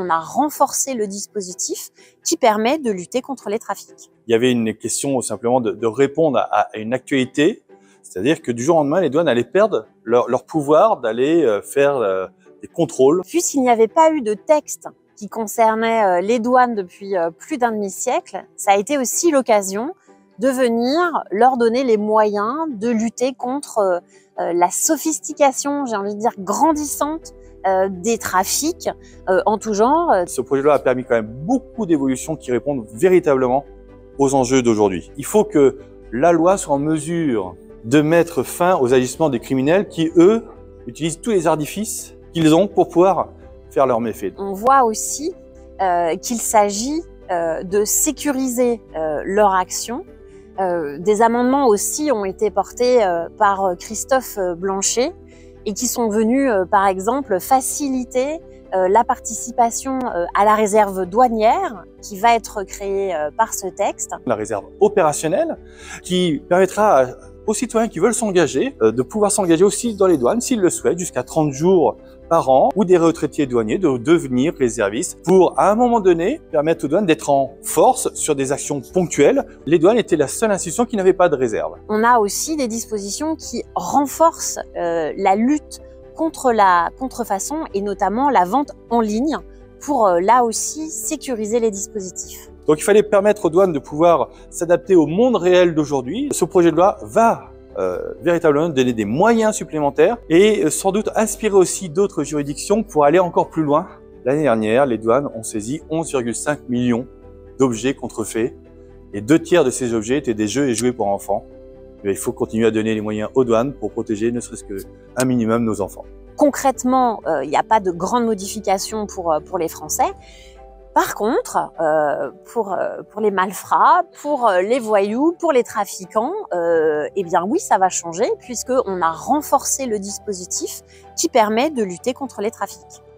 on a renforcé le dispositif qui permet de lutter contre les trafics. Il y avait une question simplement de répondre à une actualité, c'est-à-dire que du jour au lendemain, les douanes allaient perdre leur pouvoir d'aller faire des contrôles. Puisqu'il n'y avait pas eu de texte qui concernait les douanes depuis plus d'un demi-siècle, ça a été aussi l'occasion de venir leur donner les moyens de lutter contre la sophistication, j'ai envie de dire grandissante, des trafics en tout genre. Ce projet de loi a permis quand même beaucoup d'évolutions qui répondent véritablement aux enjeux d'aujourd'hui. Il faut que la loi soit en mesure de mettre fin aux agissements des criminels qui, eux, utilisent tous les artifices qu'ils ont pour pouvoir faire leurs méfaits. On voit aussi qu'il s'agit de sécuriser leur action. Des amendements aussi ont été portés par Christophe Blanchet et qui sont venus, par exemple, faciliter la participation à la réserve douanière qui va être créée par ce texte. La réserve opérationnelle qui permettra aux citoyens qui veulent s'engager de pouvoir s'engager aussi dans les douanes s'ils le souhaitent jusqu'à 30 jours par an, ou des retraités douaniers de devenir réservistes pour, à un moment donné, permettre aux douanes d'être en force sur des actions ponctuelles. Les douanes étaient la seule institution qui n'avait pas de réserve. On a aussi des dispositions qui renforcent la lutte contre la contrefaçon et notamment la vente en ligne pour là aussi sécuriser les dispositifs. Donc il fallait permettre aux douanes de pouvoir s'adapter au monde réel d'aujourd'hui. Ce projet de loi va véritablement donner des moyens supplémentaires et sans doute inspirer aussi d'autres juridictions pour aller encore plus loin. L'année dernière, les douanes ont saisi 11,5 millions d'objets contrefaits et 2/3 de ces objets étaient des jeux et jouets pour enfants. Mais il faut continuer à donner les moyens aux douanes pour protéger ne serait-ce qu'un minimum nos enfants. Concrètement, il n'y a pas de grandes modifications pour les Français. Par contre, pour les malfrats, pour les voyous, pour les trafiquants, eh bien oui, ça va changer puisqu'on a renforcé le dispositif qui permet de lutter contre les trafics.